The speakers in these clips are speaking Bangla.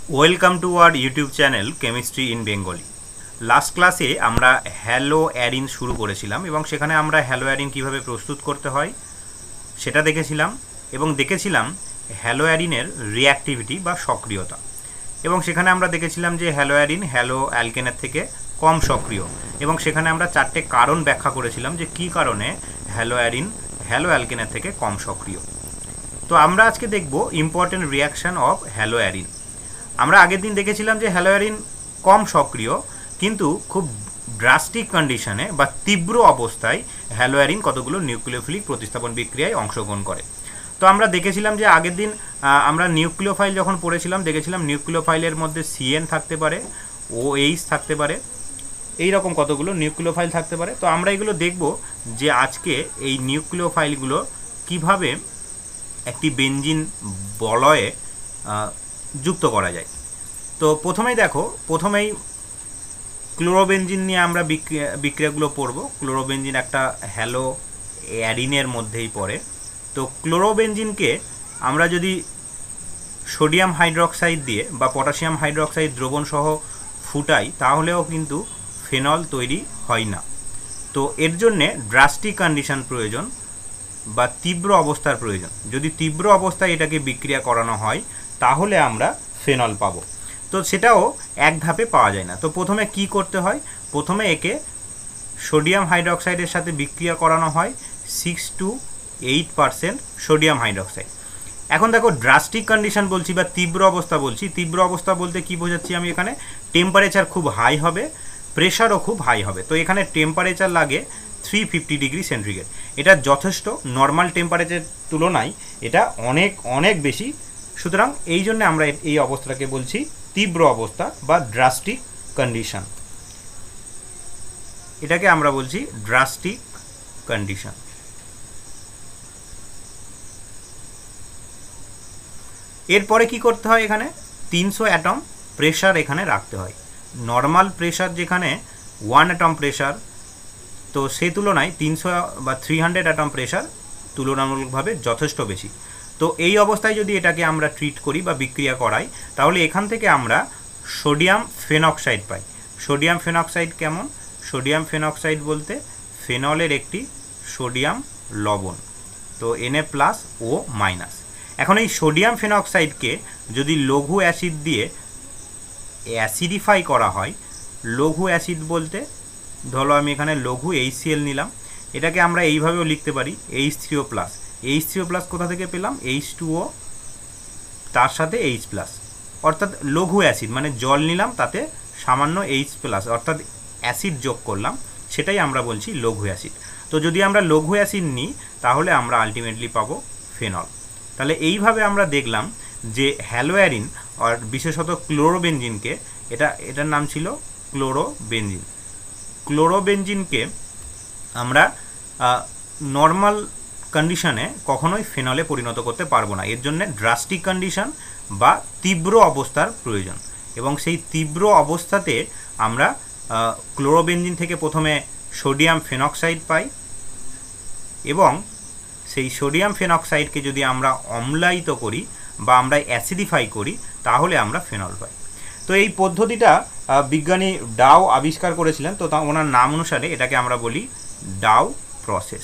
Welcome to our YouTube channel chemistry in Bengali. Last ক্লাসে আমরা হ্যালো অ্যারিন শুরু করেছিলাম এবং সেখানে আমরা হ্যালো অ্যারিন কীভাবে প্রস্তুত করতে হয় সেটা দেখেছিলাম এবং দেখেছিলাম হ্যালো অ্যারিনের রিঅ্যাক্টিভিটি বা সক্রিয়তা। এবং সেখানে আমরা দেখেছিলাম যে হ্যালো অ্যারিন হ্যালো অ্যালকেনের থেকে কম সক্রিয় এবং সেখানে আমরা চারটে কারণ ব্যাখ্যা করেছিলাম যে কী কারণে হ্যালো অ্যারিন হ্যালো অ্যালকেনের থেকে কম সক্রিয়। তো আমরা আজকে দেখব important reaction of haloarene. আমরা আগের দিন দেখেছিলাম যে হ্যালো অ্যারিন কম সক্রিয়, কিন্তু খুব ড্রাস্টিক কন্ডিশনে বা তীব্র অবস্থায় হ্যালো অ্যারিন কতগুলো নিউক্লিওফিলিক প্রতিস্থাপন বিক্রিয়ায় অংশগ্রহণ করে। তো আমরা দেখেছিলাম যে আগের দিন আমরা নিউক্লিওফাইল যখন পড়েছিলাম দেখেছিলাম নিউক্লিওফাইলের মধ্যে সিএন থাকতে পারে, OH থাকতে পারে, এই রকম কতগুলো নিউক্লিওফাইল থাকতে পারে। তো আমরা এগুলো দেখব যে আজকে এই নিউক্লিওফাইলগুলো কিভাবে একটি বেঞ্জিন বলয়ে যুক্ত করা যায়। তো প্রথমেই ক্লোরোবেঞ্জিন নিয়ে আমরা বিক্রিয়াগুলো পড়ব। ক্লোরোবেঞ্জিন একটা হ্যালো অ্যারিনের মধ্যেই পড়ে। তো ক্লোরোবেঞ্জিনকে আমরা যদি সোডিয়াম হাইড্রক্সাইড দিয়ে বা পটাশিয়াম হাইড্রক্সাইড দ্রবণ সহ ফুটাই তাহলেও কিন্তু ফেনল তৈরি হয় না। তো এর জন্যে ড্রাস্টিক কন্ডিশন প্রয়োজন বা তীব্র অবস্থার প্রয়োজন। যদি তীব্র অবস্থায় এটাকে বিক্রিয়া করানো হয় তাহলে আমরা ফেনল পাবো। তো সেটাও এক ধাপে পাওয়া যায় না। তো প্রথমে কি করতে হয়, প্রথমে একে সোডিয়াম হাইড্রক্সাইডের সাথে বিক্রিয়া করানো হয় 6 to 8% সোডিয়াম হাইড্রক্সাইড। এখন দেখো ড্রাস্টিক কন্ডিশন বলছি বা তীব্র অবস্থা বলছি। তীব্র অবস্থা বলতে কি বোঝাচ্ছি আমি, এখানে টেম্পারেচার খুব হাই হবে, প্রেশারও খুব হাই হবে। তো এখানে টেম্পারেচার লাগে 350 ডিগ্রি সেন্টিগ্রেড। এটা যথেষ্ট, নর্মাল টেম্পারেচারের তুলনায় এটা অনেক অনেক বেশি। সুতরাং এই জন্য আমরা এই অবস্থাটাকে বলছি তীব্র অবস্থা বা ড্রাস্টিক কন্ডিশন। এটাকে আমরা বলছি ড্রাস্টিক কন্ডিশন। এরপরে কি করতে হয়, এখানে 300 অ্যাটম প্রেশার এখানে রাখতে হয়। নর্মাল প্রেশার যেখানে 1 অ্যাটম প্রেশার, তো সেই তুলনায় 300 বা 300 অ্যাটম প্রেশার তুলনামূলকভাবে যথেষ্ট বেশি। তো এই অবস্থায় যদি এটাকে আমরা ট্রিট করি বা বিক্রিয়া করাই তাহলে এখান থেকে আমরা সোডিয়াম ফেনক্সাইড পাই। সোডিয়াম ফেনক্সাইড কেমন? সোডিয়াম ফেনক্সাইড বলতে ফেনলের একটি সোডিয়াম লবণ, তো Na+O-। এখন এই সোডিয়াম ফেনক্সাইডকে যদি লঘু অ্যাসিড দিয়ে অ্যাসিডিফাই করা হয়, লঘু অ্যাসিড বলতে ধরো আমি এখানে লঘু HCl নিলাম, এটাকে আমরা এইভাবেও লিখতে পারি H3O+। H3O+ কোথা থেকে পেলাম? H2O তার সাথে H+, অর্থাৎ লঘু অ্যাসিড মানে জল নিলাম তাতে সামান্য H+, অর্থাৎ অ্যাসিড যোগ করলাম, সেটাই আমরা বলছি লঘু অ্যাসিড। তো যদি আমরা লঘু অ্যাসিড নিই তাহলে আমরা আলটিমেটলি পাবো ফেনল। তাহলে এইভাবে আমরা দেখলাম যে হ্যালো অ্যারিন আর বিশেষত ক্লোরোবেঞ্জিনকে, এটার নাম ছিল ক্লোরোবেঞ্জিন। ক্লোরোবেঞ্জিনকে আমরা নর্মাল কন্ডিশনে কখনোই ফেনলে পরিণত করতে পারবো না। এর জন্য ড্রাস্টিক কন্ডিশন বা তীব্র অবস্থার প্রয়োজন। এবং সেই তীব্র অবস্থাতে আমরা ক্লোরোবেঞ্জিন থেকে প্রথমে সোডিয়াম ফেনক্সাইড পাই এবং সেই সোডিয়াম ফেনক্সাইডকে যদি আমরা অম্লায়িত করি বা আমরা অ্যাসিডিফাই করি তাহলে আমরা ফেনল পাই। তো এই পদ্ধতিটা বিজ্ঞানী ডাও আবিষ্কার করেছিলেন। তো ওনার নাম অনুসারে এটাকে আমরা বলি ডাও প্রসেস।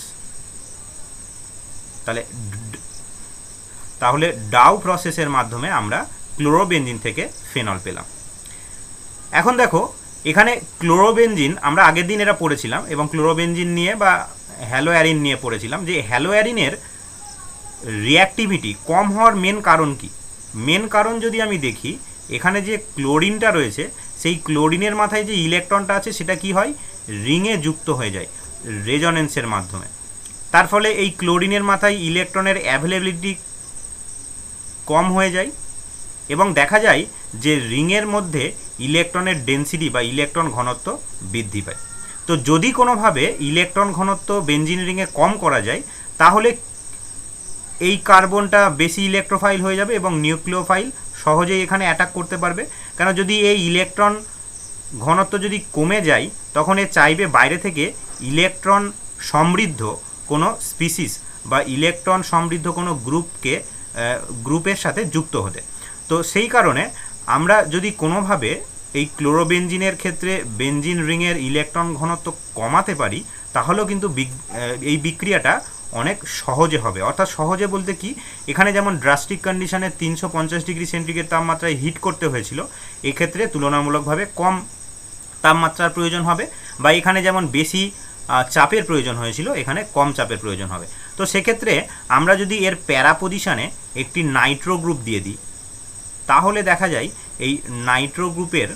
তাহলে ডাও প্রসেসের মাধ্যমে আমরা ক্লোরোবেঞ্জিন থেকে ফেনল পেলাম। এখন দেখো এখানে ক্লোরোবেঞ্জিন আমরা আগের দিন এটা পড়েছিলাম এবং ক্লোরোবেঞ্জিন নিয়ে বা হ্যালো অ্যারিন নিয়ে পড়েছিলাম যে হ্যালো অ্যারিনের রিঅ্যাক্টিভিটি কম হওয়ার মেন কারণ কি। মেন কারণ যদি আমি দেখি, এখানে যে ক্লোরিনটা রয়েছে সেই ক্লোরিনের মাথায় যে ইলেকট্রনটা আছে সেটা কি হয়, রিংয়ে যুক্ত হয়ে যায় রেজোনেন্সের মাধ্যমে। তার ফলে এই ক্লোরিনের মাথায় ইলেকট্রনের অ্যাভেলেবিলিটি কম হয়ে যায় এবং দেখা যায় যে রিংয়ের মধ্যে ইলেকট্রনের ডেন্সিটি বা ইলেকট্রন ঘনত্ব বৃদ্ধি পায়। তো যদি কোনোভাবে ইলেকট্রন ঘনত্ব বেঞ্জিন রিংয়ে কম করা যায় তাহলে এই কার্বনটা বেশি ইলেকট্রোফাইল হয়ে যাবে এবং নিউক্লিওফাইল সহজেই এখানে অ্যাটাক করতে পারবে। কেন, যদি এই ইলেকট্রন ঘনত্ব যদি কমে যায় তখন এ চাইবে বাইরে থেকে ইলেকট্রন সমৃদ্ধ কোনো স্পিসিস বা ইলেকট্রন সমৃদ্ধ কোনো গ্রুপের সাথে যুক্ত হতে। তো সেই কারণে আমরা যদি কোনোভাবে এই ক্লোরোবেনজিনের ক্ষেত্রে বেনজিন রিংয়ের ইলেকট্রন ঘনত্ব কমাতে পারি, তাহলেও কিন্তু এই বিক্রিয়াটা অনেক সহজে হবে। অর্থাৎ সহজে বলতে কি, এখানে যেমন ড্রাস্টিক কন্ডিশনে 350 ডিগ্রি সেন্টিগ্রেড তাপমাত্রায় হিট করতে হয়েছিল, এক্ষেত্রে তুলনামূলকভাবে কম তাপমাত্রার প্রয়োজন হবে, বা এখানে যেমন বেশি চাপের প্রয়োজন হয়েছিল, এখানে কম চাপের প্রয়োজন হবে। তো সেক্ষেত্রে আমরা যদি এর প্যারা পজিশানে একটি নাইট্রো গ্রুপ দিয়ে দিই, তাহলে দেখা যায় এই নাইট্রো গ্রুপের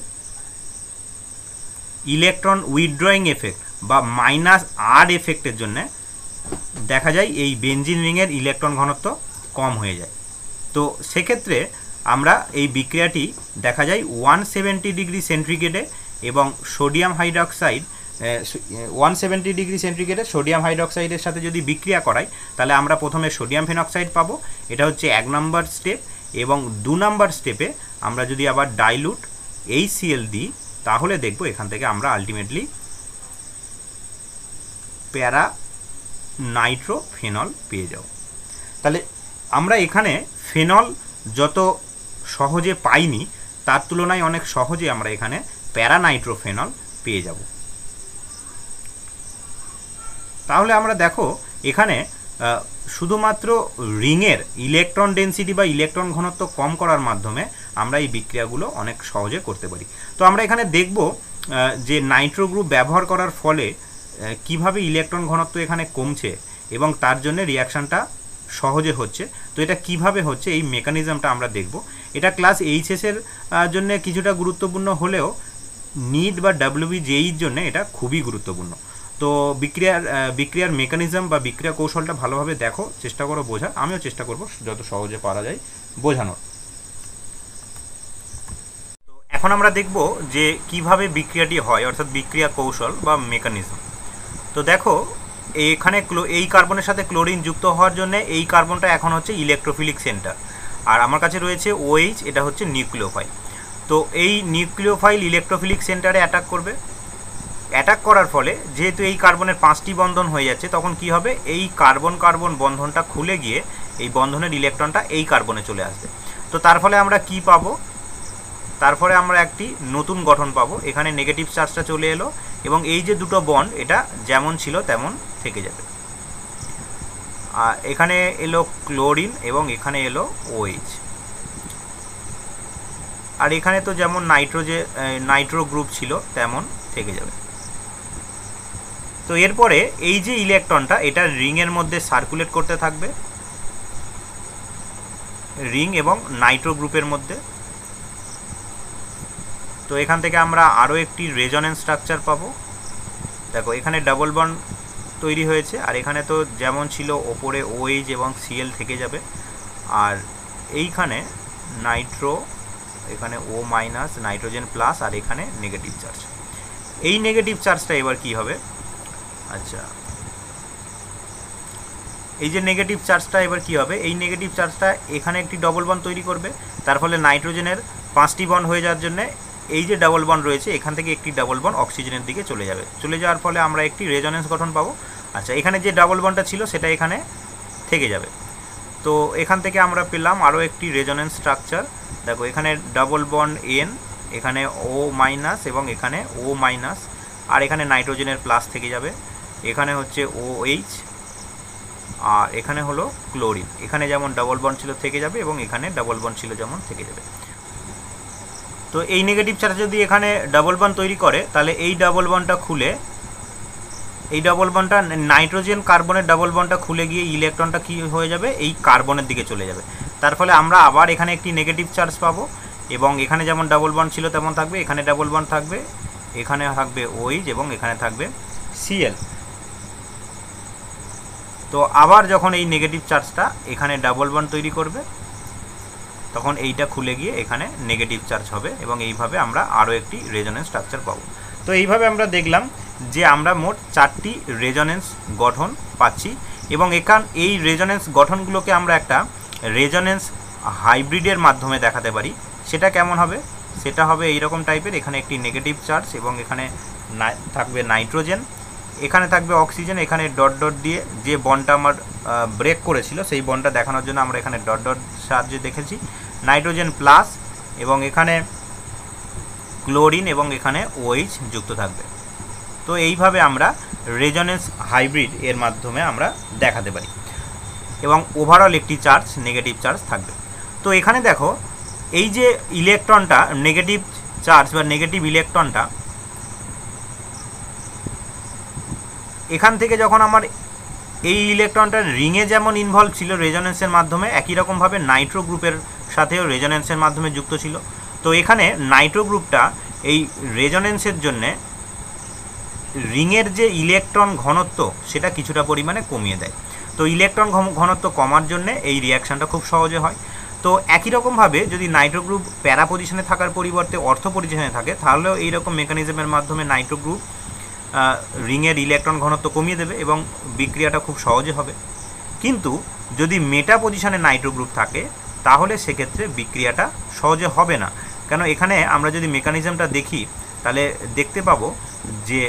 ইলেকট্রন উইথড্রয়িং এফেক্ট বা -R এফেক্টের জন্য দেখা যায় এই বেনজিন রিংয়ের ইলেকট্রন ঘনত্ব কম হয়ে যায়। তো সেক্ষেত্রে আমরা এই বিক্রিয়াটি দেখা যায় 170 ডিগ্রি সেন্টিগ্রেডে এবং সোডিয়াম হাইড্রক্সাইড 170 ডিগ্রি সেন্টিগ্রেডে সোডিয়াম হাইড্রক্সাইডের সাথে যদি বিক্রিয়া করাই, তাহলে আমরা প্রথমে সোডিয়াম ফেনক্সাইড পাবো, এটা হচ্ছে 1 নম্বর স্টেপ। এবং 2 নম্বর স্টেপে আমরা যদি আবার ডাইলুট HCl দিই, তাহলে দেখব এখান থেকে আমরা আলটিমেটলি প্যারা নাইট্রোফেনল পেয়ে যাব। তাহলে আমরা এখানে ফেনল যত সহজে পাইনি, তার তুলনায় অনেক সহজে আমরা এখানে প্যারা নাইট্রোফেনল পেয়ে যাব। তাহলে আমরা দেখো এখানে শুধুমাত্র রিংয়ের ইলেকট্রন ডেনসিটি বা ইলেকট্রন ঘনত্ব কম করার মাধ্যমে আমরা এই বিক্রিয়াগুলো অনেক সহজে করতে পারি। তো আমরা এখানে দেখব যে নাইট্রো গ্রুপ ব্যবহার করার ফলে কিভাবে ইলেকট্রন ঘনত্ব এখানে কমছে এবং তার জন্য রিয়াকশানটা সহজে হচ্ছে। তো এটা কিভাবে হচ্ছে, এই মেকানিজমটা আমরা দেখব। এটা ক্লাস এইচএসের জন্য কিছুটা গুরুত্বপূর্ণ হলেও নিট বা WBJEর জন্য এটা খুবই গুরুত্বপূর্ণ। তো বিক্রিয়ার মেকানিজম বা বিক্রিয়া কৌশলটা ভালোভাবে দেখো, চেষ্টা করো বোঝার। আমিও চেষ্টা করব যত সহজে পারা যায় বোঝানোর। তো এখন আমরা দেখব যে কিভাবে বিক্রিয়াটি হয়, অর্থাৎ বিক্রিয়া কৌশল বা মেকানিজম। তো দেখো এখানে এই কার্বনের সাথে ক্লোরিন যুক্ত হওয়ার জন্য এই কার্বনটা এখন হচ্ছে ইলেকট্রোফিলিক সেন্টার, আর আমার কাছে রয়েছে OH, এটা হচ্ছে নিউক্লিওফাইল। তো এই নিউক্লিওফাইল ইলেকট্রোফিলিক সেন্টারে অ্যাটাক করবে। অ্যাটাক করার ফলে যেহেতু এই কার্বনের 5টি বন্ধন হয়ে যাচ্ছে, তখন কি হবে, এই কার্বন কার্বন বন্ধনটা খুলে গিয়ে এই বন্ধনের ইলেকট্রনটা এই কার্বনে চলে আসবে। তো তার ফলে আমরা কি পাবো, তারপরে আমরা একটি নতুন গঠন পাবো। এখানে নেগেটিভ চার্জটা চলে এলো এবং এই যে দুটো বন্ড, এটা যেমন ছিল তেমন থেকে যাবে। আর এখানে এলো ক্লোরিন এবং এখানে এলো OH, আর এখানে তো যেমন নাইট্রো গ্রুপ ছিল তেমন থেকে যাবে। তো এরপরে এই যে ইলেকট্রনটা, এটা রিংয়ের মধ্যে সার্কুলেট করতে থাকবে, রিং এবং নাইট্রো গ্রুপের মধ্যে। তো এখান থেকে আমরা আরও একটি রেজোনেন্স স্ট্রাকচার পাবো। দেখো এখানে ডাবল বন্ড তৈরি হয়েছে, আর এখানে তো যেমন ছিল ওপরে OH এবং Cl থেকে যাবে, আর এইখানে নাইট্রো, এখানে O মাইনাস, নাইট্রোজেন প্লাস, আর এখানে নেগেটিভ চার্জ। এই নেগেটিভ চার্জটা এবার কি হবে, আচ্ছা এই যে নেগেটিভ চার্জটা এবার কি হবে, এই নেগেটিভ চার্জটা এখানে একটি ডবল বন্ড তৈরি করবে। তার ফলে নাইট্রোজেনের 5টি বন্ড হয়ে যাওয়ার জন্য এই যে ডাবল বন্ড রয়েছে, এখান থেকে একটি ডাবল বন্ড অক্সিজেনের দিকে চলে যাবে। চলে যাওয়ার ফলে আমরা একটি রেজোনেন্স গঠন পাবো। আচ্ছা, এখানে যে ডাবল বন্ডটা ছিল সেটা এখানে থেকে যাবে। তো এখান থেকে আমরা পেলাম আরও একটি রেজোনেন্স স্ট্রাকচার। দেখো এখানে ডাবল বন্ড N, এখানে O মাইনাস এবং এখানে O মাইনাস, আর এখানে নাইট্রোজেনের প্লাস থেকে যাবে। এখানে হচ্ছে OH, আর এখানে হলো ক্লোরিন। এখানে যেমন ডাবল বন্ড ছিল থেকে যাবে এবং এখানে ডাবল বন্ড ছিল যেমন থেকে যাবে। তো এই নেগেটিভ চার্জ যদি এখানে ডাবল বন্ড তৈরি করে, তাহলে এই ডাবল বন্ডটা খুলে, এই ডাবল বন্ডটা নাইট্রোজেন কার্বনের ডাবল বন্ডটা খুলে গিয়ে ইলেকট্রনটা কি হয়ে যাবে, এই কার্বনের দিকে চলে যাবে। তার ফলে আমরা আবার এখানে একটি নেগেটিভ চার্জ পাবো এবং এখানে যেমন ডাবল বন্ড ছিল তেমন থাকবে, এখানে ডাবল বন্ড থাকবে, এখানে থাকবে OH এবং এখানে থাকবে Cl। তো আবার যখন এই নেগেটিভ চার্জটা এখানে ডাবল বন্ড তৈরি করবে, তখন এইটা খুলে গিয়ে এখানে নেগেটিভ চার্জ হবে এবং এইভাবে আমরা আরও একটি রেজোনেন্স স্ট্রাকচার পাবো। তো এইভাবে আমরা দেখলাম যে আমরা মোট 4টি রেজোনেন্স গঠন পাচ্ছি এবং এই রেজোনেন্স গঠনগুলোকে আমরা একটা রেজোনেন্স হাইব্রিডের মাধ্যমে দেখাতে পারি। সেটা কেমন হবে, সেটা হবে এইরকম টাইপের। এখানে একটি নেগেটিভ চার্জ এবং এখানে থাকবে নাইট্রোজেন, এখানে থাকবে অক্সিজেন, এখানে ডট ডট দিয়ে যে বন্ডটা আমার ব্রেক করেছিল সেই বন্ডটা দেখানোর জন্য আমরা এখানে ডট ডট সাহায্যে দেখেছি। নাইট্রোজেন প্লাস এবং এখানে ক্লোরিন এবং এখানে OH যুক্ত থাকবে। তো এইভাবে আমরা রেজোনেন্স হাইব্রিড এর মাধ্যমে আমরা দেখাতে পারি এবং ওভারঅল একটি চার্জ নেগেটিভ চার্জ থাকবে। তো এখানে দেখো এই যে ইলেকট্রনটা নেগেটিভ চার্জ বা নেগেটিভ ইলেকট্রনটা এখান থেকে যখন আমার এই ইলেকট্রনটা রিংয়ে যেমন ইনভলভ ছিল রেজোনেন্সের মাধ্যমে, একই রকমভাবে নাইট্রো গ্রুপের সাথেও রেজোনেন্সের মাধ্যমে যুক্ত ছিল। তো এখানে নাইট্রো গ্রুপটা এই রেজোনেন্সের জন্যে রিংয়ের যে ইলেকট্রন ঘনত্ব সেটা কিছুটা পরিমাণে কমিয়ে দেয়। তো ইলেকট্রন ঘনত্ব কমার জন্যে এই রিয়াকশানটা খুব সহজে হয়। তো একই রকমভাবে যদি নাইট্রো গ্রুপ প্যারা পজিশনে থাকার পরিবর্তে অর্থ পজিশনে থাকে, তাহলেও এইরকম মেকানিজমের মাধ্যমে নাইট্রো গ্রুপ রিংয়ের ইলেকট্রন ঘনত্ব কমিয়ে দেবে এবং বিক্রিয়াটা খুব সহজে হবে। কিন্তু যদি মেটা পজিশনে নাইট্রো গ্রুপ থাকে তাহলে সেক্ষেত্রে বিক্রিয়াটা সহজে হবে না। কেন, এখানে আমরা যদি মেকানিজমটা দেখি তাহলে দেখতে পাবো যে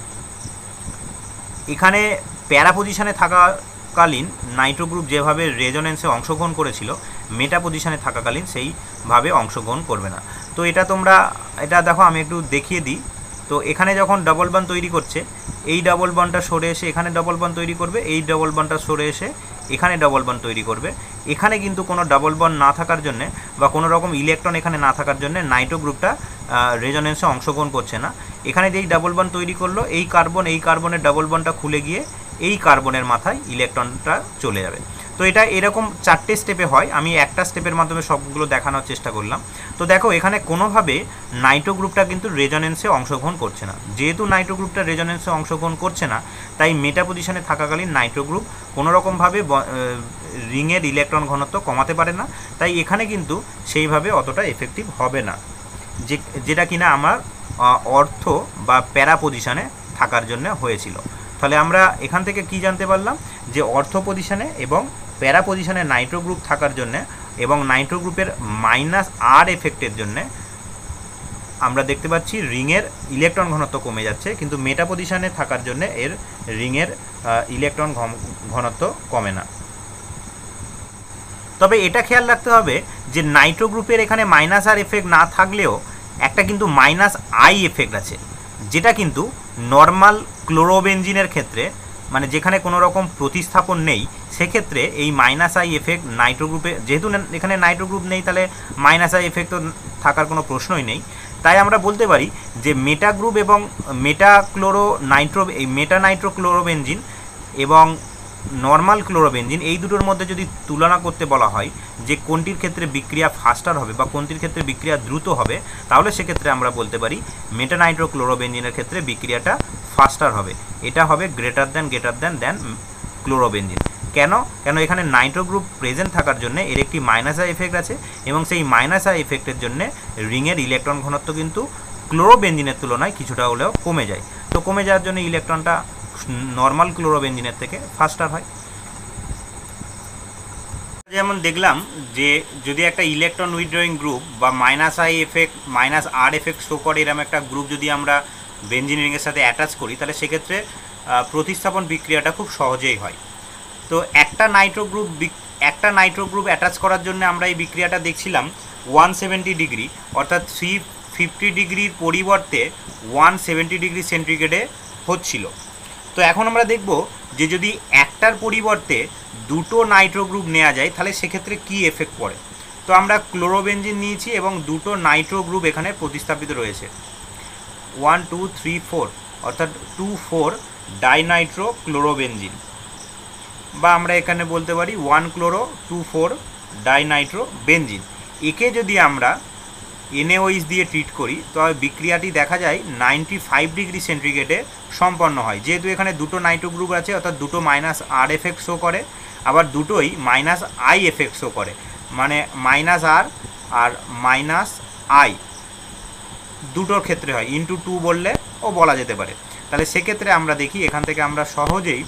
এখানে প্যারা পজিশনে থাকাকালীন নাইট্রো গ্রুপ যেভাবে রেজোনেন্সে অংশগ্রহণ করেছিল, মেটা পজিশনে থাকাকালীন সেইভাবে অংশগ্রহণ করবে না। তো এটা দেখো আমি একটু দেখিয়ে দিই। তো এখানে যখন ডবল বন্ড তৈরি করছে, এই ডবল বন্ডটা সরে এসে এখানে ডবল বন্ড তৈরি করবে, এই ডবল বন্ডটা সরে এসে এখানে ডবল বন্ড তৈরি করবে। এখানে কিন্তু কোনো ডবল বন্ড না থাকার জন্যে বা কোনো রকম ইলেকট্রন এখানে না থাকার জন্যে নাইট্রো গ্রুপটা রেজোনেন্সে অংশগ্রহণ করছে না। এখানে যেই ডাবল বন্ড তৈরি করলো, এই কার্বনের ডাবল বন্ডটা খুলে গিয়ে এই কার্বনের মাথায় ইলেকট্রনটা চলে যাবে। তো এটা এরকম 4টে স্টেপে হয়। আমি একটা স্টেপের মাধ্যমে সবগুলো দেখানোর চেষ্টা করলাম। তো দেখো এখানে কোনোভাবে নাইট্রো গ্রুপটা কিন্তু রেজোনেন্সে অংশগ্রহণ করছে না। যেহেতু নাইট্রো গ্রুপটা রেজোনেন্সে অংশগ্রহণ করছে না, তাই মেটা পজিশনে থাকাকালীন নাইট্রো গ্রুপ কোনোরকমভাবে রিংয়ের ইলেকট্রন ঘনত্ব কমাতে পারে না। তাই এখানে কিন্তু সেইভাবে অতটা এফেক্টিভ হবে না, যেটা কিনা আমার অর্থ বা প্যারা পজিশনে থাকার জন্য হয়েছিল। তাহলে আমরা এখান থেকে কি জানতে পারলাম যে অর্থ পজিশনে এবং প্যারা পজিশনে নাইট্রো গ্রুপ থাকার জন্য এবং নাইট্রো গ্রুপের -R এফেক্টের জন্য আমরা দেখতে পাচ্ছি রিংয়ের ইলেকট্রন ঘনত্ব কমে যাচ্ছে, কিন্তু মেটা পজিশনে থাকার জন্য এর রিংয়ের ইলেকট্রন ঘনত্ব কমে না। তবে এটা খেয়াল রাখতে হবে যে নাইট্রো গ্রুপের এখানে -R এফেক্ট না থাকলেও একটা কিন্তু -I এফেক্ট আছে, যেটা কিন্তু নর্মাল ক্লোরোবেনজিনের ক্ষেত্রে, মানে যেখানে কোনো রকম প্রতিস্থাপন নেই, সেক্ষেত্রে এই -I এফেক্ট নাইট্রো গ্রুপে, যেহেতু এখানে নাইট্রো গ্রুপ নেই তাহলে -I এফেক্ট তো থাকার কোনো প্রশ্নই নেই। তাই আমরা বলতে পারি যে মেটা গ্রুপ এবং মেটা নাইট্রো ক্লোরোবেনজিন এবং নর্মাল ক্লোরোবেনজিন, এই দুটোর মধ্যে যদি তুলনা করতে বলা হয় যে কোনটির ক্ষেত্রে বিক্রিয়া ফাস্টার হবে বা কোনটির ক্ষেত্রে বিক্রিয়া দ্রুত হবে, তাহলে সেক্ষেত্রে আমরা বলতে পারি মেটা নাইট্রো ক্লোরোবেনজিনের ক্ষেত্রে বিক্রিয়াটা ফাস্টার হবে। এটা হবে গ্রেটার দ্যান ক্লোরোবেনজিন। কেন এখানে নাইট্রো গ্রুপ প্রেজেন্ট থাকার জন্য এর একটি -I এফেক্ট আছে এবং সেই -I এফেক্টের জন্য রিংয়ের ইলেকট্রন ঘনত্ব কিন্তু ক্লোরোবেনজিনের তুলনায় কিছুটা হলেও কমে যায়। তো কমে যাওয়ার জন্য ইলেকট্রনটা নর্মাল ক্লোরোবেনজিনের থেকে ফাস্টার হয়। যেমন দেখলাম যে যদি একটা ইলেকট্রন উইথড্রয়িং গ্রুপ বা -I effect -R effect show করে এরকম একটা গ্রুপ যদি আমরা বেনজিন রিংয়ের সাথে অ্যাটাচ করি, তাহলে সেক্ষেত্রে প্রতিস্থাপন বিক্রিয়াটা খুব সহজেই হয়। তো একটা নাইট্রো গ্রুপ অ্যাটাচ করার জন্য আমরা এই বিক্রিয়াটা দেখছিলাম 170 ডিগ্রি, অর্থাৎ 350 ডিগ্রির পরিবর্তে 170 ডিগ্রি সেন্টিগ্রেডে হচ্ছিল। তো এখন আমরা দেখব যে যদি একটার পরিবর্তে দুটো নাইট্রো গ্রুপ নেওয়া যায় তাহলে সেক্ষেত্রে কি এফেক্ট পড়ে। তো আমরা ক্লোরোবেনজিন নিয়েছি এবং দুটো নাইট্রো গ্রুপ এখানে প্রতিস্থাপিত রয়েছে, 1 2 3 4, অর্থাৎ 2,4 ডাইনাইট্রো ক্লোরোবেনজিন, বা আমরা এখানে বলতে পারি 1 ক্লোরো 2,4 ডাইনাইট্রো বেনজিন। একে যদি আমরা NaOH দিয়ে ট্রিট করি তবে বিক্রিয়াটি দেখা যায় 95 ডিগ্রি সেন্টিগ্রেডে সম্পন্ন হয়। যেহেতু এখানে দুটো নাইট্রো গ্রুপ আছে, অর্থাৎ দুটো -R এফেক্ট শো করে, আবার দুটোই -I এফেক্ট শো করে, মানে -R আর -I দুটোর ক্ষেত্রে হয়, ইন্টু 2 বললে ও বলা যেতে পারে। তাহলে সেক্ষেত্রে আমরা দেখি এখান থেকে আমরা সহজেই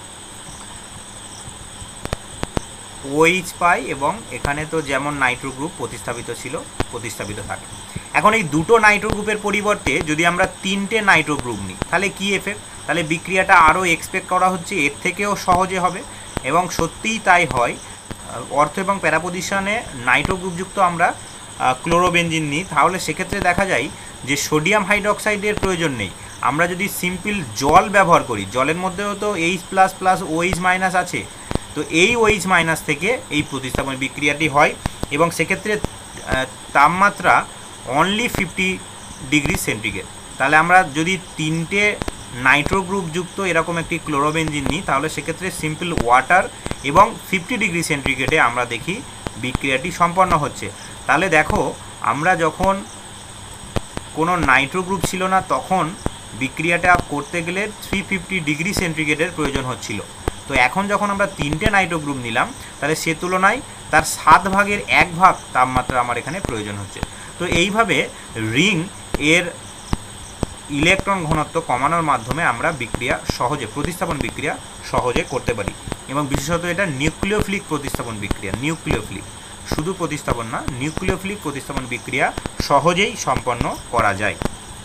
OH পাই এবং এখানে তো যেমন নাইট্রো গ্রুপ প্রতিস্থাপিত থাকে। এখন এই দুটো নাইট্রো গ্রুপের পরিবর্তে যদি আমরা 3টে নাইট্রো গ্রুপ নিই তাহলে কি এফেক্ট, তাহলে বিক্রিয়াটা আরও এক্সপেক্ট করা হচ্ছে এর থেকেও সহজে হবে এবং সত্যিই তাই হয়। অর্থ এবং প্যারা পজিশনে নাইট্রো গ্রুপযুক্ত আমরা ক্লোরোবেনজিন নিই, তাহলে সেক্ষেত্রে দেখা যায় যে সোডিয়াম হাইড্রোক্সাইডের প্রয়োজন নেই। আমরা যদি সিম্পল জল ব্যবহার করি, জলের মধ্যেও তো H++ OH- আছে, তো এই OH- থেকে এই প্রতিস্থাপন বিক্রিয়াটি হয় এবং সেক্ষেত্রে তাপমাত্রা অনলি 50 ডিগ্রি সেন্টিগ্রেড। তাহলে আমরা যদি 3টে নাইট্রো গ্রুপ যুক্ত এরকম একটি ক্লোরোবেনজিন নিই, তাহলে সেক্ষেত্রে সিম্পল ওয়াটার এবং 50 ডিগ্রি সেন্টিগ্রেডে আমরা দেখি বিক্রিয়াটি সম্পন্ন হচ্ছে। তাহলে দেখো, আমরা যখন কোনো নাইট্রো গ্রুপ ছিল না, তখন বিক্রিয়াটা করতে গেলে 350 ডিগ্রি সেন্টিগ্রেডের প্রয়োজন হচ্ছিল। তো এখন যখন আমরা 3টে নাইট্রো গ্রুপ নিলাম, তাহলে সে তুলনায় তার 7/1 তাপমাত্রা আমার এখানে প্রয়োজন হচ্ছে। তো এইভাবে রিং এর ইলেকট্রন ঘনত্ব কমানোর মাধ্যমে আমরা বিক্রিয়া সহজে, প্রতিস্থাপন বিক্রিয়া সহজে করতে পারি। এবং বিশেষত এটা নিউক্লিওফিলিক প্রতিস্থাপন বিক্রিয়া, নিউক্লিওফিলিক, শুধু প্রতিস্থাপন না, নিউক্লিওফিলিক প্রতিস্থাপন বিক্রিয়া সহজেই সম্পন্ন করা যায়।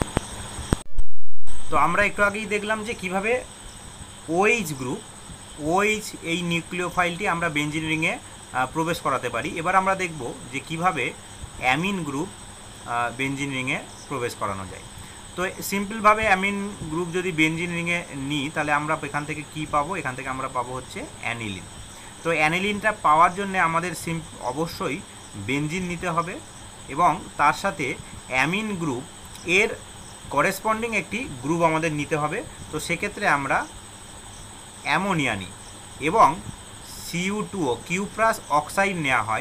তো আমরা একটু আগেই দেখলাম যে কিভাবে OH গ্রুপ, OH এই নিউক্লিওফাইলটি আমরা বেনজিন রিংয়ে প্রবেশ করাতে পারি। এবার আমরা দেখব যে কিভাবে অ্যামিন গ্রুপ বেনজিন রিংয়ে প্রবেশ করানো যায়। তো সিম্পলভাবে অ্যামিন গ্রুপ যদি বেনজিন রিংয়ে নিই, তাহলে আমরা এখান থেকে কি পাবো? এখান থেকে আমরা পাবো হচ্ছে অ্যানিলিন। তো অ্যানিলিনটা পাওয়ার জন্য আমাদের অবশ্যই বেনজিন নিতে হবে এবং তার সাথে অ্যামিন গ্রুপ এর করেসপন্ডিং একটি গ্রুপ আমাদের নিতে হবে। তো সেক্ষেত্রে আমরা অ্যামোনিয়া নিই এবং Cu2O, কিউপ্রাস অক্সাইড নেওয়া হয়,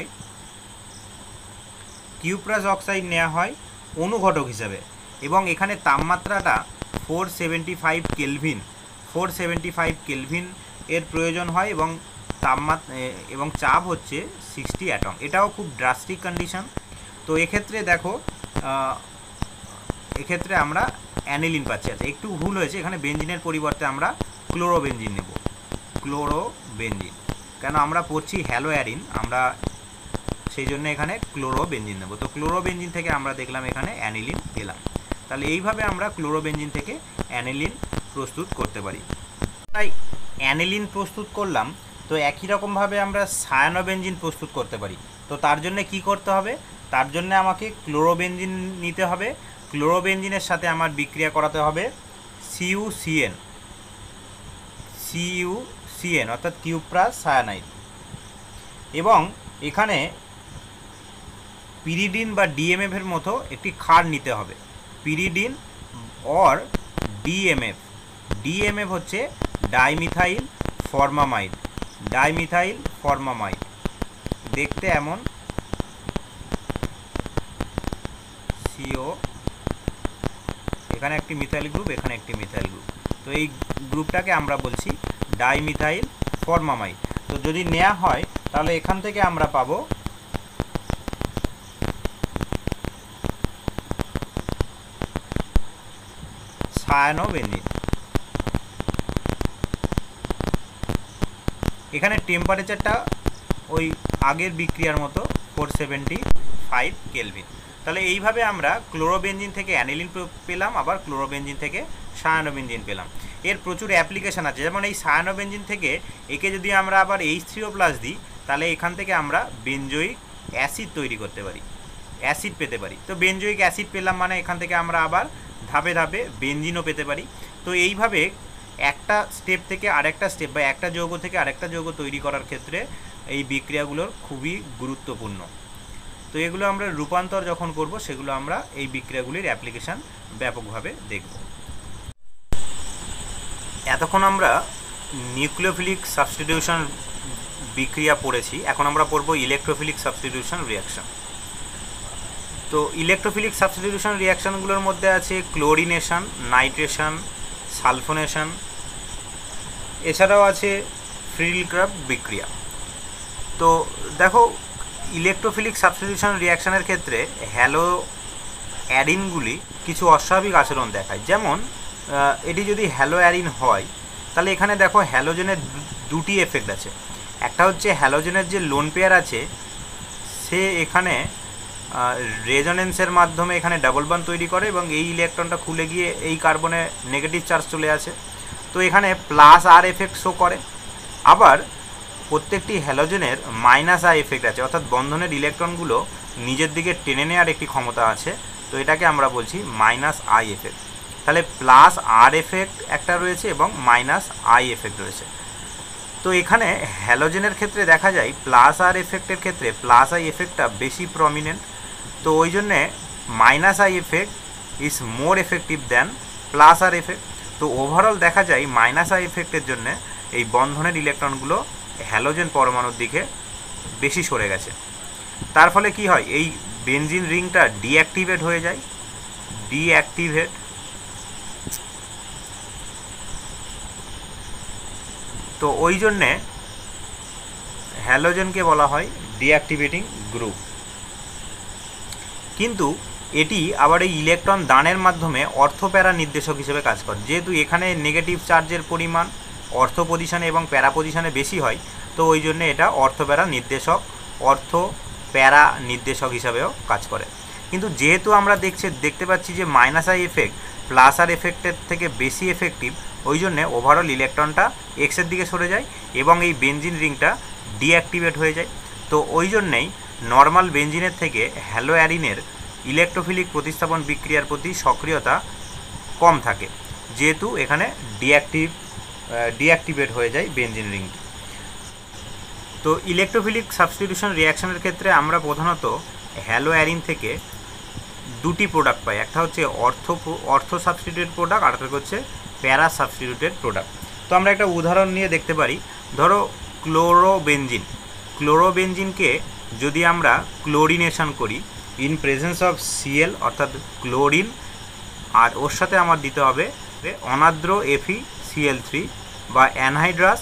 কিউপ্রাস অক্সাইড নেওয়া হয় অনুঘটক হিসেবে এবং এখানে তাপমাত্রাটা 475 কেলভিন, 475 কেলভিন এর প্রয়োজন হয় এবং এবং চাপ হচ্ছে 60 অ্যাটম। এটাও খুব ড্রাস্টিক কন্ডিশন। তো এক্ষেত্রে দেখো, এক্ষেত্রে আমরা অ্যানিলিন পাচ্ছি। আচ্ছা, একটু ভুল হয়েছে, এখানে বেনজিনের পরিবর্তে আমরা ক্লোরোবেনজিন নেব, ক্লোরোবেনজিন, কেন আমরা পড়ছি হ্যালো অ্যারিন, আমরা সেই জন্য এখানে ক্লোরোবেনজিন নেব। তো ক্লোরোবেনজিন থেকে আমরা দেখলাম এখানে অ্যানিলিন পেলাম। তাহলে এইভাবে আমরা ক্লোরোবেনজিন থেকে অ্যানিলিন প্রস্তুত করতে পারি। তাই অ্যানিলিন প্রস্তুত করলাম, তো একই রকমভাবে আমরা সায়ানোবেনজিন প্রস্তুত করতে পারি। তো তার জন্য কি করতে হবে? তার জন্য আমাকে ক্লোরোবেনজিন নিতে হবে। ক্লোরোবেনজিনের সাথে আমার বিক্রিয়া করাতে হবে CuCN অর্থাৎ কিউপ্রাস সায়ানাইড, এবং এখানে পিরিডিন বা DMF এর মতো একটি ক্ষার নিতে হবে। পিরিডিন অর DMF হচ্ছে ডাইমিথাইল ফর্মামাইড, ডাইমিথাইল ফর্মামাইড, দেখতে এমন, CO, এখানে একটি মিথাইল গ্রুপ, এখানে একটি মিথাইল গ্রুপ। তো এই গ্রুপটাকে আমরা বলছি ডাইমিথাইল ফর্মামাইড। তো যদি নেওয়া হয়, তাহলে এখান থেকে আমরা পাবো সায়ানোবেনজিন। এখানে টেম্পারেচারটা ওই আগের বিক্রিয়ার মতো 475 কেলভিন। তাহলে এইভাবে আমরা ক্লোরোবেনজিন থেকে অ্যানিলিন পেলাম, আবার ক্লোরোবেনজিন থেকে সায়ানোবেনজিন পেলাম। এর প্রচুর অ্যাপ্লিকেশান আছে, যেমন এই সায়ানোবেনজিন থেকে একে যদি আমরা আবার H3O+ দিই, তাহলে এখান থেকে আমরা বেনজোইক অ্যাসিড তৈরি করতে পারি, অ্যাসিড পেতে পারি। তো বেনজোইক অ্যাসিড পেলাম মানে এখান থেকে আমরা আবার ধাপে ধাপে বেনজিনও পেতে পারি। তো এইভাবে একটা স্টেপ থেকে আরেকটা স্টেপ বা একটা যৌগ থেকে আরেকটা যৌগ তৈরি করার ক্ষেত্রে এই বিক্রিয়াগুলোর খুবই গুরুত্বপূর্ণ। তো এগুলো আমরা রূপান্তর যখন করব, সেগুলো আমরা এই বিক্রিয়াগুলির অ্যাপ্লিকেশান ব্যাপকভাবে দেখব। এতক্ষণ আমরা নিউক্লিওফিলিক সাবস্টিটিউশন বিক্রিয়া পড়েছি, এখন আমরা পড়ব ইলেকট্রোফিলিক সাবস্টিটিউশন রিয়াকশন। তো ইলেকট্রোফিলিক সাবস্টিটিউশন রিয়াকশানগুলোর মধ্যে আছে ক্লোরিনেশন, নাইট্রেশন, সালফোনেশন, এছাড়াও আছে ফ্রিডল-ক্রাফট বিক্রিয়া। তো দেখো, ইলেকট্রোফিলিক সাবস্টিটিউশন রিয়াকশানের ক্ষেত্রে হ্যালো অ্যারিনগুলি কিছু অস্বাভাবিক আচরণ দেখায়। যেমন এটি যদি হ্যালো অ্যারিন হয়, তাহলে এখানে দেখো হ্যালোজেনের দুটি এফেক্ট আছে। একটা হচ্ছে হ্যালোজেনের যে লোন পেয়ার আছে, সে এখানে রেজোনেন্সের মাধ্যমে এখানে ডাবল বন্ড তৈরি করে এবং এই ইলেকট্রনটা খুলে গিয়ে এই কার্বনে নেগেটিভ চার্জ চলে আসে। তো এখানে +R এফেক্ট শো করে। আবার প্রত্যেকটি হ্যালোজেনের -I এফেক্ট আছে, অর্থাৎ বন্ধনের ইলেকট্রনগুলো নিজের দিকে টেনে নেওয়ার একটি ক্ষমতা আছে, তো এটাকে আমরা বলছি মাইনাস আই এফেক্ট। তাহলে প্লাস আর এফেক্ট একটা রয়েছে এবং মাইনাস আই এফেক্ট রয়েছে। তো এখানে হ্যালোজেনের ক্ষেত্রে দেখা যায় প্লাস আর এফেক্টের ক্ষেত্রে প্লাস আই এফেক্টটা বেশি প্রমিনেন্ট, তো ওই জন্যে minus I effect is more effective than plus R effect. তো ওভারঅল দেখা যায় মাইনাস আই এফেক্টের জন্যে এই বন্ধনের ইলেকট্রনগুলো হ্যালোজেন পরমাণুর দিকে বেশি সরে গেছে। তার ফলে কি হয়, এই বেনজিন রিংটা ডিঅ্যাক্টিভেট হয়ে যায়। ডিঅ্যাক্টিভেট তো ওই জন্যে হ্যালোজেনকে বলা হয় ডিঅ্যাক্টিভেটিং গ্রুপ। কিন্তু এটি আবার এই ইলেকট্রন দানের মাধ্যমে অর্থপ্যারা নির্দেশক হিসেবে কাজ করে। যেহেতু এখানে নেগেটিভ চার্জের পরিমাণ অর্থ পজিশনে এবং প্যারা পজিশনে বেশি হয়, তো ওই জন্য এটা অর্থপ্যারা নির্দেশক, অর্থ প্যারা নির্দেশক হিসাবেও কাজ করে। কিন্তু যেহেতু আমরা দেখতে পাচ্ছি যে minus I effect plus R এফেক্টের থেকে বেশি এফেক্টিভ, ওই জন্যে ওভারঅল ইলেকট্রনটা এক্সের দিকে সরে যায় এবং এই বেনজিন রিংটা ডিঅ্যাক্টিভেট হয়ে যায়। তো ওই জন্যেই নর্মাল বেনজিনের থেকে হ্যালো অ্যারিনের ইলেকট্রোফিলিক প্রতিস্থাপন বিক্রিয়ার প্রতি সক্রিয়তা কম থাকে, যেহেতু এখানে ডিঅ্যাক্টিভেট হয়ে যায় বেনজিন রিংটি। তো ইলেকট্রোফিলিক সাবস্টিটিউশন রিয়াকশনের ক্ষেত্রে আমরা প্রধানত হ্যালো অ্যারিন থেকে দুটি প্রোডাক্ট পাই, একটা হচ্ছে অর্থ সাবস্টিটিউটেড প্রোডাক্ট আর একটা হচ্ছে প্যারা সাবস্টিটিউটেড প্রোডাক্ট। তো আমরা একটা উদাহরণ নিয়ে দেখতে পারি। ধরো ক্লোরোবেনজিনকে যদি আমরা ক্লোরিনেশন করি ইন প্রেজেন্স অফ সিএল অর্থাৎ ক্লোরিন, আর ওর সাথে আমার দিতে হবে অনার্দ্র FeCl3 বা অ্যানহাইড্রাস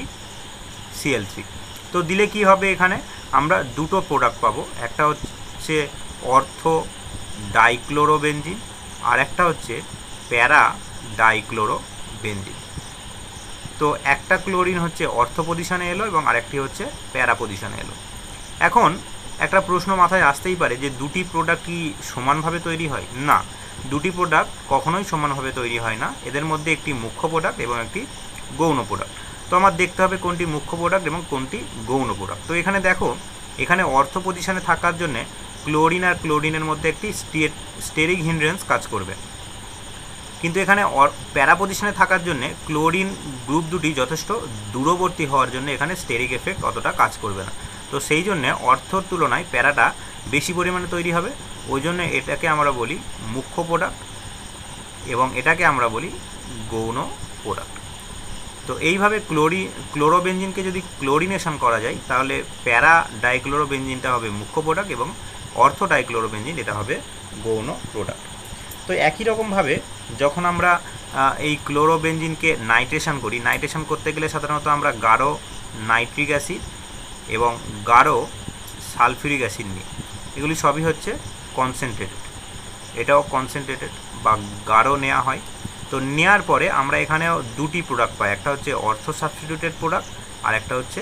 FeCl3। তো দিলে কি হবে, এখানে আমরা দুটো প্রোডাক্ট পাবো, একটা হচ্ছে অর্থ ডাইক্লোরোবেনজিন আর একটা হচ্ছে প্যারা ডাইক্লোরোবেনজিন। তো একটা ক্লোরিন হচ্ছে অর্থ পজিশনে এলো এবং আরেকটি হচ্ছে প্যারা পজিশনে এলো। এখন একটা প্রশ্ন মাথায় আসতেই পারে যে দুটি প্রোডাক্ট কি সমানভাবে তৈরি হয়? না, দুটি প্রোডাক্ট কখনোই সমানভাবে তৈরি হয় না। এদের মধ্যে একটি মুখ্য প্রোডাক্ট এবং একটি গৌণ প্রোডাক্ট। তো আমার দেখতে হবে কোনটি মুখ্য প্রোডাক্ট এবং কোনটি গৌণ প্রোডাক্ট। তো এখানে দেখো, এখানে অর্থ পজিশনে থাকার জন্য ক্লোরিন আর ক্লোরিনের মধ্যে একটি স্টেরিক হিন্ড্রেন্স কাজ করবে, কিন্তু এখানে প্যারা পজিশনে থাকার জন্য ক্লোরিন গ্রুপ দুটি যথেষ্ট দূরবর্তী হওয়ার জন্য এখানে স্টেরিক এফেক্ট অতটা কাজ করবে না। তো সেই জন্যে অর্থর তুলনায় প্যারাটা বেশি পরিমাণে তৈরি হবে, ওই জন্য এটাকে আমরা বলি মুখ্য প্রোডাক্ট এবং এটাকে আমরা বলি গৌণ প্রোডাক্ট। তো এইভাবে ক্লোরোবেনজিনকে যদি ক্লোরিনেশন করা যায় তাহলে প্যারা ডাইক্লোরোবেনজিনটা হবে মুখ্য প্রোডাক্ট এবং অর্থ ডাইক্লোরোবেনজিন এটা হবে গৌণ প্রোডাক্ট। তো একই রকমভাবে যখন আমরা এই ক্লোরোবেনজিনকে নাইট্রেশন করতে গেলে সাধারণত আমরা গাঢ় নাইট্রিক অ্যাসিড এবং গাঢ় সালফিউরিক অ্যাসিড নিই। এগুলি সবই হচ্ছে কনসেন্ট্রেটেড, এটাও কনসেন্ট্রেটেড বা গাঢ় নেওয়া হয়। তো নেওয়ার পরে আমরা এখানেও দুটি প্রোডাক্ট পাই, একটা হচ্ছে অর্থ সাবস্টিটিউটেড প্রোডাক্ট আর একটা হচ্ছে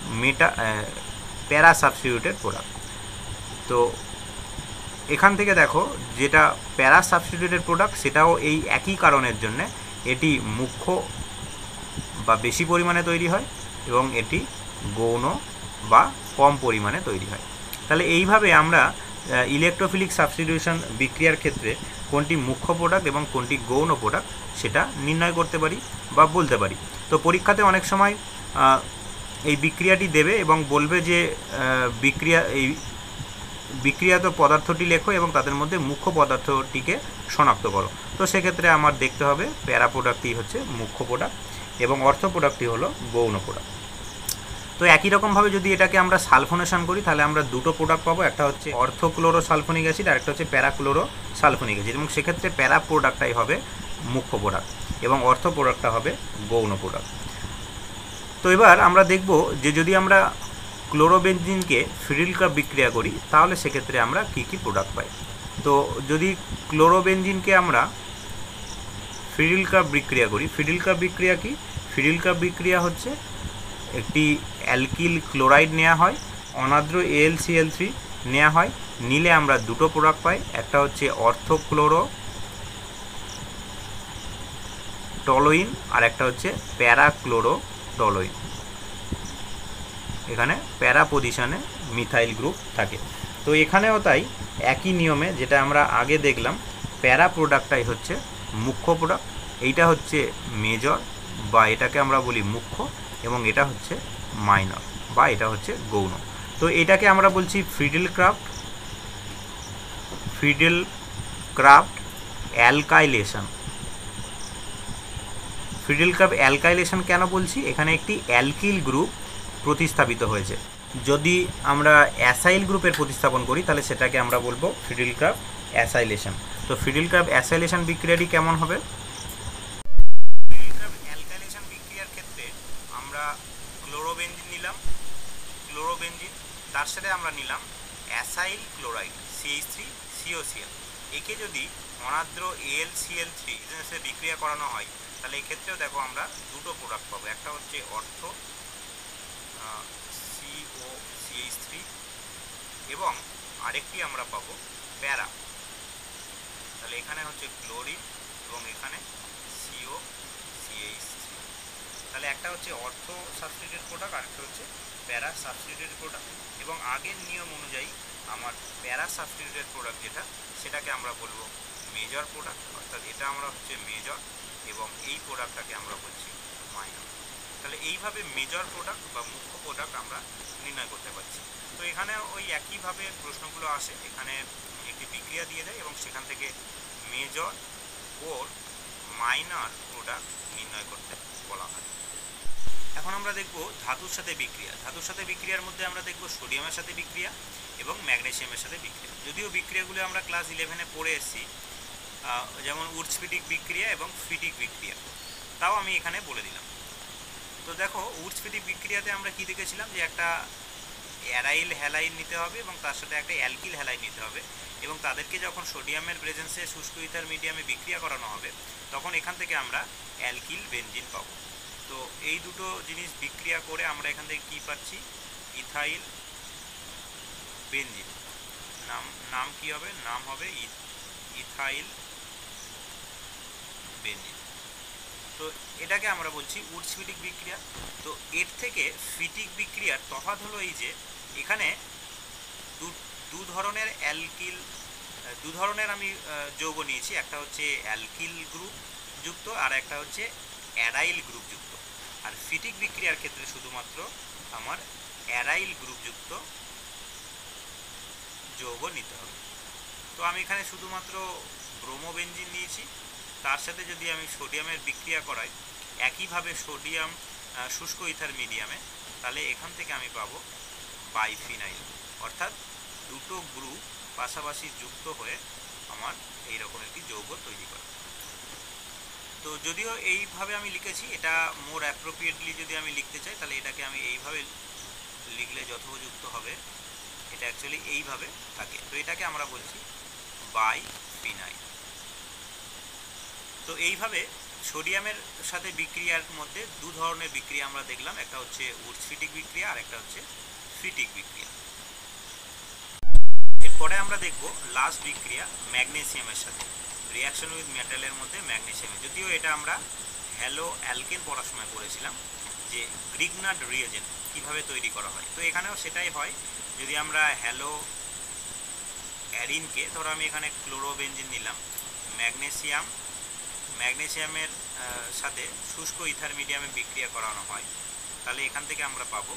প্যারা সাবস্টিটিউটেড প্রোডাক্ট। তো এখান থেকে দেখো, যেটা প্যারা সাবস্টিটিউটেড প্রোডাক্ট সেটাও এই একই কারণের জন্য এটি মুখ্য বা বেশি পরিমাণে তৈরি হয় এবং এটি গৌণ বা কম পরিমাণে তৈরি হয়। তাহলে এইভাবে আমরা ইলেকট্রোফিলিক সাবস্টিটিউশন বিক্রিয়ার ক্ষেত্রে কোনটি মুখ্য প্রোডাক্ট এবং কোনটি গৌণ প্রোডাক্ট সেটা নির্ণয় করতে পারি বা বলতে পারি। তো পরীক্ষাতে অনেক সময় এই বিক্রিয়াটি দেবে এবং বলবে যে বিক্রিয়াত পদার্থটি লেখো এবং তাদের মধ্যে মুখ্য পদার্থটিকে শনাক্ত করো। তো সেক্ষেত্রে আমার দেখতে হবে প্যারা প্রোডাক্টটি হচ্ছে মুখ্য প্রোডাক্ট এবং অর্থ প্রোডাক্টটি হলো গৌণ প্রোডাক্ট। তো একই রকমভাবে যদি এটাকে আমরা সালফোনেশন করি তাহলে আমরা দুটো প্রোডাক্ট পাবো, একটা হচ্ছে অর্থক্লোরো সালফোনিক অ্যাসিড আর একটা হচ্ছে প্যারাক্লোরো সালফোনিক অ্যাসিড, এবং সেক্ষেত্রে প্যারা প্রোডাক্টটাই হবে মুখ্য প্রোডাক্ট এবং অর্থ প্রোডাক্টটা হবে গৌণ প্রোডাক্ট। তো এবার আমরা দেখব যে যদি আমরা ক্লোরোবেনজিনকে ফিডিল কাপ বিক্রিয়া করি তাহলে সেক্ষেত্রে আমরা কি কি প্রোডাক্ট পাই। তো যদি ক্লোরোবেনজিনকে আমরা ফিডিল কাপ বিক্রিয়া করি, ফিডিল কাপ বিক্রিয়া কি? ফিডিল কাপ বিক্রিয়া হচ্ছে একটি অ্যালকিল ক্লোরাইড নেওয়া হয়, অনার্দ্র AlCl3 নেওয়া হয়, নিলে আমরা দুটো প্রোডাক্ট পাই, একটা হচ্ছে অর্থক্লোরো টলোইন আর একটা হচ্ছে প্যারাক্লোরো টলোইন। এখানে প্যারা পজিশনে মিথাইল গ্রুপ থাকে। তো এখানেও তাই একই নিয়মে যেটা আমরা আগে দেখলাম, প্যারা প্রোডাক্টটাই হচ্ছে মুখ্য প্রোডাক্ট, এইটা হচ্ছে মেজর বা এটাকে আমরা বলি মুখ্য, এবং এটা হচ্ছে মাইনর বা এটা হচ্ছে গৌণ। তো এটাকে আমরা বলছি Friedel Crafts alkylation. Friedel Crafts alkylation কেন বলছি? এখানে একটি অ্যালকিল গ্রুপ প্রতিস্থাপিত হয়েছে। যদি আমরা অ্যাসাইল গ্রুপের প্রতিস্থাপন করি তাহলে সেটাকে আমরা বলবো ফ্রিডেল ক্রাফট অ্যাসাইলেশন। তো ফ্রিডেল ক্রাফট অ্যাসাইলেশন বিক্রিয়াটি কেমন হবে? ফ্রিডেল ক্রাফট অ্যালকাইলেশন বিক্রিয়ার ক্ষেত্রে আমরা ক্লোরোবেনজিন নিলাম, তার সাথে আমরা নিলাম অ্যাসাইল ক্লোরাইড CH3COCl। একে যদি অনাদ্র AlCl3 এর সাথে বিক্রিয়া করানো হয় তাহলে এই ক্ষেত্রেও দেখো আমরা দুটো প্রোডাক্ট পাবো, একটা হচ্ছে অর্থ COCH3 এবং আরেকটি আমরা পাবো প্যারা। তাহলে এখানে হচ্ছে ক্লোরিন এবং এখানে COCH3। তাহলে একটা হচ্ছে অর্থ সাবস্টিটিউটেড প্রোডাক্ট, আরেকটা হচ্ছে প্যারা সাবস্টিটিউটেড প্রোডাক্ট। এবং আগের নিয়ম অনুযায়ী আমার প্যারা সাবস্টিটিউটেড প্রোডাক্ট যেটা, সেটাকে আমরা বলবো মেজর প্রোডাক্ট, অর্থাৎ এটা আমরা হচ্ছে মেজর, এবং এই প্রোডাক্টটাকে আমরা বলছি মাইনর। তাহলে এইভাবে মেজর প্রোডাক্ট বা মুখ্য প্রোডাক্ট আমরা নির্ণয় করতে পারছি। তো এখানে ওই একইভাবে প্রশ্নগুলো আসে, এখানে একটি বিক্রিয়া দিয়ে দেয় এবং সেখান থেকে মেজর ও মাইনর প্রোডাক্ট নির্ণয় করতে বলা হয়। এখন আমরা দেখব ধাতুর সাথে বিক্রিয়া। ধাতুর সাথে বিক্রিয়ার মধ্যে আমরা দেখব সোডিয়ামের সাথে বিক্রিয়া এবং ম্যাগনেসিয়ামের সাথে বিক্রিয়া। যদিও বিক্রিয়াগুলো আমরা ক্লাস 11-এ পড়ে এসেছি, যেমন উৎস্ফীটিক বিক্রিয়া এবং ফিটিক বিক্রিয়া, তাও আমি এখানে বলে দিলাম। তো দেখো উৎস্ফীটিক বিক্রিয়াতে আমরা কি দেখেছিলাম, যে একটা অ্যারাইল হ্যালাইড নিতে হবে এবং তার সাথে একটা অ্যালকিল হ্যালাইড নিতে হবে, এবং তাদেরকে যখন সোডিয়ামের প্রেজেন্সে শুষ্ক ইথার মিডিয়ামে বিক্রিয়া করানো হবে তখন এখান থেকে আমরা অ্যালকিল বেনজিন পাবো। তো এই দুটো জিনিস বিক্রিয়া করে আমরা এখান থেকে কী পাচ্ছি? Ethyl benzene. নাম কি হবে? নাম হবে ইথাইল বেনজিন। তো এটাকে আমরা বলছি উৎস্ফীটিক বিক্রিয়া। তো এর থেকে ফিটিক বিক্রিয়ার তফাৎ হলো এই যে এখানে দু ধরনের আমি যৌগ নিয়েছি, একটা হচ্ছে অ্যালকিল গ্রুপ যুক্ত আর একটা হচ্ছে অ্যারাইল গ্রুপ যুক্ত। আর ফিটিক বিক্রিয়ার ক্ষেত্রে শুধুমাত্র আমার অ্যারাইল গ্রুপ যুক্ত যৌগ নিতে হবে। তো আমি এখানে শুধুমাত্র ব্রোমোবেনজিন নিয়েছি, তার সাথে যদি আমি সোডিয়ামের বিক্রিয়া করাই একইভাবে সোডিয়াম শুষ্ক ইথার মিডিয়ামে, তাহলে এখান থেকে আমি পাবো বাইফিনাইল, অর্থাৎ দুটো গ্রুপ পাশাপাশি যুক্ত হয়ে আমার এইরকম একটি যৌগ তৈরি করে। তো যদিও এইভাবে আমি লিখেছি, এটা মোর অ্যাপ্রোপ্রিয়েটলি যদি আমি লিখতে চাই তাহলে এটাকে আমি এইভাবে লিখলে যথোপযুক্ত হবে। এটা অ্যাকচুয়ালি এইভাবে থাকে। তো এটাকে আমরা বলছি বাইফিনাইল। তো এইভাবে সোডিয়ামের সাথে বিক্রিয়ার মধ্যে দু ধরনের বিক্রিয়া আমরা দেখলাম, একটা হচ্ছে উৎস্ফীটিক বিক্রিয়া আর একটা হচ্ছে ফিটিক বিক্রিয়া। এরপরে আমরা দেখব লাস্ট বিক্রিয়া ম্যাগনেসিয়ামের সাথে, রিয়াকশন উইথ মেটালের মধ্যে ম্যাগনেসিয়ামের। যদিও এটা আমরা হ্যালো অ্যালকেন পড়ার সময় পড়েছিলাম যে গ্রিগনার্ড রিয়েজেন্ট কীভাবে তৈরি করা হয়। তো এখানেও সেটাই হয়। যদি আমরা হ্যালো অ্যারিনকে, ধরো আমি এখানে ক্লোরোবেনজিন নিলাম, ম্যাগনেসিয়ামের সাথে শুষ্ক ইথার মিডিয়ামে বিক্রিয়া করানো হয়, তাহলে এখান থেকে আমরা পাবো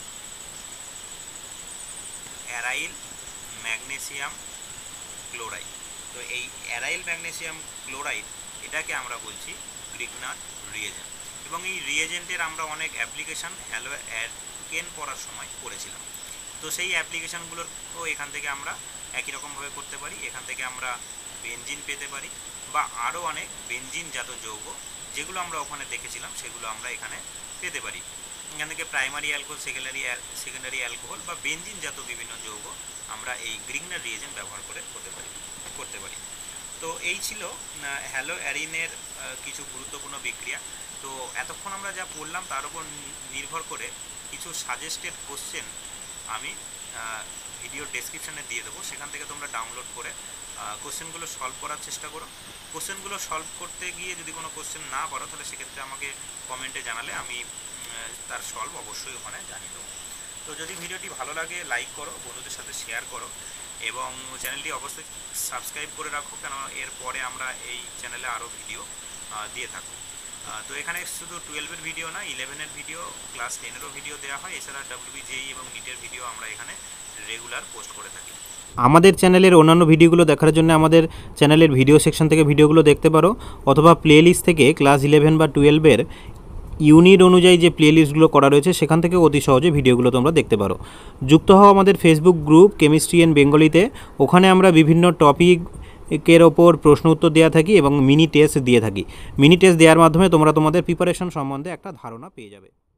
অ্যারাইল ম্যাগনেসিয়াম ক্লোরাইড। তো এই অ্যারাইল ম্যাগনেসিয়াম ক্লোরাইড এটাকে আমরা বলছি গ্রিগনার্ড রিয়েজেন্ট। এবং এই রিয়েজেন্টের আমরা অনেক অ্যাপ্লিকেশান হ্যালো অ্যালকেন পড়ার সময় পড়েছিলাম। তো সেই অ্যাপ্লিকেশানগুলোও এখান থেকে আমরা একই রকমভাবে করতে পারি। এখান থেকে আমরা বেনজিন পেতে পারি বা আরও অনেক বেনজিন জাত যৌগ যেগুলো আমরা ওখানে দেখেছিলাম সেগুলো আমরা এখানে পেতে পারি। এখান থেকে প্রাইমারি অ্যালকোহল, সেকেন্ডারি অ্যালকোহল বা বেনজিন জাত বিভিন্ন যৌগ আমরা এই গ্রিগনার্ড রিয়েজেন্ট ব্যবহার করে করতে পারি। তো এই ছিল হ্যালো অ্যারিনের কিছু গুরুত্বপূর্ণ বিক্রিয়া। তো এতক্ষণ আমরা যা পড়লাম তার উপর নির্ভর করে কিছু সাজেস্টেড কোশ্চেন আমি ভিডিও ডেসক্রিপশানে দিয়ে দেবো, সেখান থেকে তোমরা ডাউনলোড করে কোশ্চেনগুলো সলভ করার চেষ্টা করো। কোশ্চেনগুলো সলভ করতে গিয়ে যদি কোনো কোশ্চেন না পারো তাহলে সেক্ষেত্রে আমাকে কমেন্টে জানালে আমি তার সলভ অবশ্যই ওখানে জানিয়ে দেবো। তো যদি ভিডিওটি ভালো লাগে লাইক করো, বন্ধুদের সাথে শেয়ার করো এবং চ্যানেলটি অবশ্যই সাবস্ক্রাইব করে রাখো, কেন এরপরে আমরা এই চ্যানেলে আরও ভিডিও দিয়ে থাকবো। তো এখানে শুধু 12-এর ভিডিও না, 11-এর ভিডিও, ক্লাস 10-এরও ভিডিও দেওয়া হয়। এছাড়া WBJEE এবং নিটের ভিডিও আমরা এখানে রেগুলার পোস্ট করে থাকি। আমাদের চ্যানেলের অন্যান্য ভিডিওগুলো দেখার জন্য আমাদের চ্যানেলের ভিডিও সেকশন থেকে ভিডিওগুলো দেখতে পারো, অথবা প্লেলিস্ট থেকে ক্লাস 11 বা 12-এর ইউনিট অনুযায়ী যে প্লেলিস্টগুলো করা রয়েছে সেখান থেকে অতি সহজে ভিডিওগুলো তোমরা দেখতে পারো। যুক্ত হও আমাদের ফেসবুক গ্রুপ কেমিস্ট্রি ইন বেঙ্গলিতে। ওখানে আমরা বিভিন্ন টপিকের ওপর প্রশ্ন উত্তর দেওয়া থাকি এবং মিনি টেস্ট দিয়ে থাকি। মিনি টেস্ট দেওয়ার মাধ্যমে তোমরা তোমাদের প্রিপারেশন সম্বন্ধে একটা ধারণা পেয়ে যাবে।